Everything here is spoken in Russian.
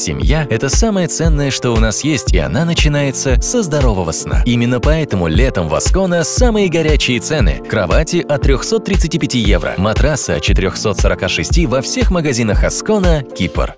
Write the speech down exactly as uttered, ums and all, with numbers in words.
Семья – это самое ценное, что у нас есть, и она начинается со здорового сна. Именно поэтому летом в Аскона самые горячие цены. Кровати от трёхсот тридцати пяти евро, матрасы от четырёхсот сорока шести во всех магазинах Аскона, Кипр.